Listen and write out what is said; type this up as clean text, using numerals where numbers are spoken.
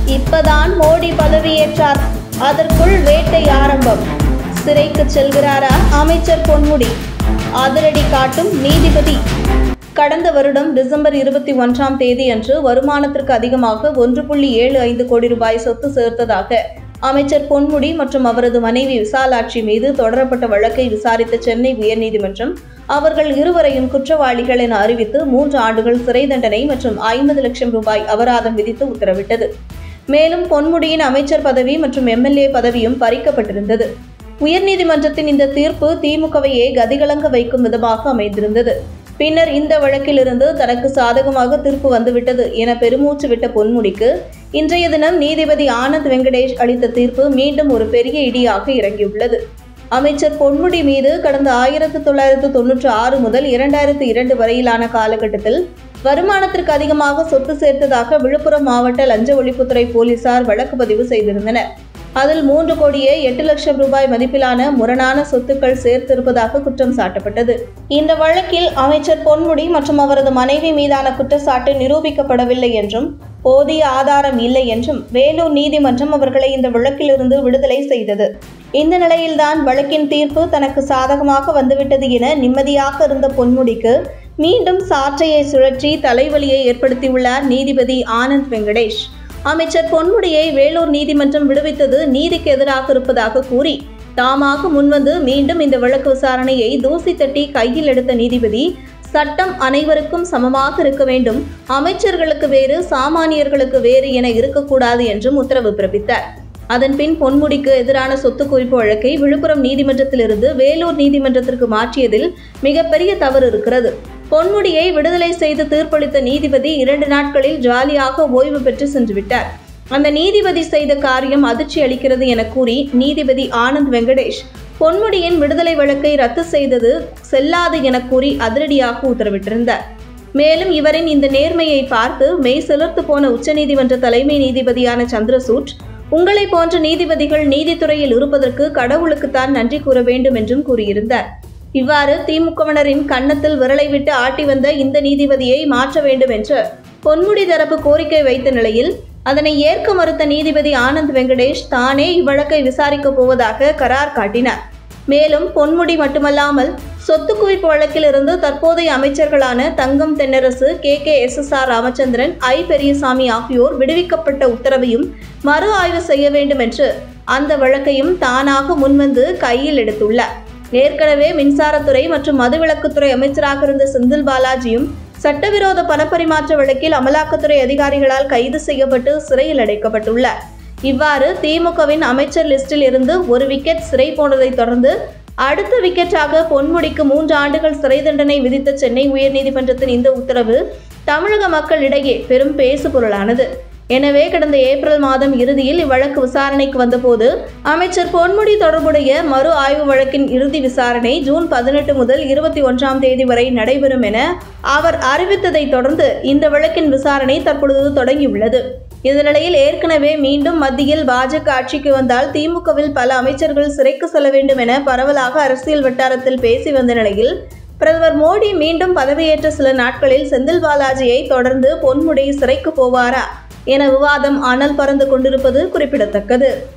இப்பதான் மோடி பதவியேற்றார், அதற்குள் வேட்டை ஆரம்பம். சிறைக்கு செல்கிறாரா அமைச்சர் பொன்முடி? அதிரடி காட்டும் நீதிபதி. கடந்த வருடம் டிசம்பர் 21ஆம் தேதி அன்று வருமானத்திற்கு அதிகமாக 1.75 கோடி ரூபாய் சொத்து சேர்த்ததாக அமைச்சர் பொன்முடி மற்றும் அவரது மனைவி விசாலாட்சி மீது தொடரப்பட்ட வழக்கை விசாரித்த சென்னை உயர்நீதிமன்றம் அவர்கள் இருவரையும் குற்றவாளிகள் என அறிவித்து 3 ஆண்டுகள் சிறை தண்டனை மற்றும் 50 லட்சம் ரூபாய் அபராதம் விதித்து உத்தரவிட்டது. மேலும் பொன்முடியின் அமைச்சர் பதவி மற்றும் எம்எல்ஏ பதவியும் பறிக்கப்பட்டிருந்தது. உயர்நீதிமன்றத்தின் இந்த தீர்ப்பு திமுகவையே கதிகலங்க வைக்கும் விதமாக அமைந்திருந்தது. பின்னர் இந்த வழக்கிலிருந்து தனக்கு சாதகமாக தீர்ப்பு வந்துவிட்டது என பெருமூச்சு விட்ட பொன்முடிக்கு இன்றைய தினம் நீதிபதி ஆனந்த் வெங்கடேஷ் அளித்த தீர்ப்பு மீண்டும் ஒரு பெரிய இடியாக இறங்கியுள்ளது. அமைச்சர் பொன்முடி மீது கடந்த 1996 முதல் 2002 வரையிலான காலகட்டத்தில் வருமானத்திற்கு அதிகமாக சொத்து சேர்த்ததாக விழுப்புரம் மாவட்ட லஞ்ச ஒழிப்புத்துறை போலீசார் வழக்கு பதிவு செய்திருந்தனர். அதில் 3.8 லட்சம் ரூபாய் மதிப்பிலான முரணான சொத்துக்கள் சேர்த்திருப்பதாக குற்றம் சாட்டப்பட்டது. இந்த வழக்கில் அமைச்சர் பொன்முடி மற்றும் அவரது மனைவி மீதான குற்றச்சாட்டு நிரூபிக்கப்படவில்லை என்றும் போதிய ஆதாரம் இல்லை என்றும் வேலூர் நீதிமன்றம் அவர்களை இந்த வழக்கிலிருந்து விடுதலை செய்தது. இந்த நிலையில்தான் வழக்கின் தீர்ப்பு தனக்கு சாதகமாக வந்துவிட்டது என நிம்மதியாக இருந்த பொன்முடிக்கு மீண்டும் சாற்றையை சுழற்றி தலைவலியை ஏற்படுத்தியுள்ளார் நீதிபதி ஆனந்த் வெங்கடேஷ். அமைச்சர் பொன்முடியை வேலூர் நீதிமன்றம் விடுவித்தது நீதிக்கு எதிராக இருப்பதாக கூறி தாமாக முன்வந்து மீண்டும் இந்த வழக்கு விசாரணையை தூசி தட்டி கையில் எடுத்த நீதிபதி சட்டம் அனைவருக்கும் சமமாக இருக்க வேண்டும், அமைச்சர்களுக்கு வேறு சாமானியர்களுக்கு வேறு என இருக்கக்கூடாது என்றும் உத்தரவு பிறப்பித்தார். அதன்பின் பொன்முடிக்கு எதிரான சொத்து குவிப்பு வழக்கை விழுப்புரம் நீதிமன்றத்திலிருந்து வேலூர் நீதிமன்றத்திற்கு மாற்றியதில் மிகப்பெரிய தவறு இருக்கிறது. பொன்முடியை விடுதலை செய்து தீர்ப்பளித்த நீதிபதி 2 நாட்களில் ஜாலியாக ஓய்வு பெற்று சென்றுவிட்டார். அந்த நீதிபதி செய்த காரியம் அதிர்ச்சி அளிக்கிறது என கூறி நீதிபதி ஆனந்த் வெங்கடேஷ் பொன்முடியின் விடுதலை வழக்கை ரத்து செய்தது செல்லாது என கூறி அதிரடியாக உத்தரவிட்டிருந்தார். மேலும் இவரின் இந்த நேர்மையை பார்த்து மெய் சிலிர்த்து போன உச்சநீதிமன்ற தலைமை நீதிபதியான சந்திரசூட், உங்களை போன்ற நீதிபதிகள் நீதித்துறையில் இருப்பதற்கு கடவுளுக்குத்தான் நன்றி கூற வேண்டும் என்றும் கூறியிருந்தார். இவ்வாறு திமுகவினரின் கன்னத்தில் விரலை விட்டு ஆட்டி வந்த இந்த நீதிபதியை மாற்ற வேண்டும் என்று பொன்முடி தரப்பு கோரிக்கை வைத்த நிலையில் அதனை ஏற்க மறுத்த நீதிபதி ஆனந்த் வெங்கடேஷ் தானே இவ்வழக்கை விசாரிக்கப் போவதாக கரார் காட்டினார். மேலும் பொன்முடி மட்டுமல்லாமல் சொத்து குவிப்பு வழக்கில் இருந்து தற்போதைய அமைச்சர்களான தங்கம் தென்னரசு, KKSSR ராமச்சந்திரன், I பெரியசாமி ஆகியோர் விடுவிக்கப்பட்ட உத்தரவையும் மறு ஆய்வு செய்ய வேண்டும் என்று அந்த வழக்கையும் தானாக முன்வந்து கையில் எடுத்துள்ளார். ஏற்கனவே மின்சாரத்துறை மற்றும் மதுவிலக்குத்துறை அமைச்சராக இருந்த செந்தில் பாலாஜியும் சட்டவிரோத பணப்பரிமாற்ற வழக்கில் அமலாக்கத்துறை அதிகாரிகளால் கைது செய்யப்பட்டு சிறையில் அடைக்கப்பட்டுள்ளார். இவ்வாறு திமுகவின் அமைச்சர் லிஸ்டில் இருந்து ஒரு விக்கெட் சிறை போனதை தொடர்ந்து அடுத்த விக்கெட்டாக பொன்முடிக்கு 3 ஆண்டுகள் சிறை தண்டனை விதித்த சென்னை உயர்நீதிமன்றத்தின் இந்த உத்தரவு தமிழக மக்களிடையே பெரும் பேசு பொருளானது. எனவே கடந்த ஏப்ரல் மாதம் இறுதியில் இவ்வழக்கு விசாரணைக்கு வந்தபோது அமைச்சர் பொன்முடி தொடர்புடைய மறு ஆய்வு வழக்கின் இறுதி விசாரணை ஜூன் 18 முதல் 21ஆம் தேதி வரை நடைபெறும் என அவர் அறிவித்ததை தொடர்ந்து இந்த வழக்கின் விசாரணை தற்பொழுது தொடங்கியுள்ளது. இந்த நிலையில் ஏற்கனவே மீண்டும் மத்தியில் பாஜக ஆட்சிக்கு வந்தால் திமுகவில் பல அமைச்சர்கள் சிறைக்கு செல்ல வேண்டும் என பரவலாக அரசியல் வட்டாரத்தில் பேசி வந்த நிலையில் பிரதமர் மோடி மீண்டும் பதவியேற்ற சில நாட்களில் செந்தில் பாலாஜியை தொடர்ந்து பொன்முடி சிறைக்கு போவாரா என விவாதம் அனல் பறந்து கொண்டிருப்பது குறிப்பிடத்தக்கது.